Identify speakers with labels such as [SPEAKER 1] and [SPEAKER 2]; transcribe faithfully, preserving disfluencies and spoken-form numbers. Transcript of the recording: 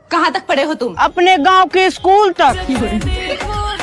[SPEAKER 1] कहाँ तक पढ़े हो तुम?
[SPEAKER 2] अपने गांव के स्कूल तक।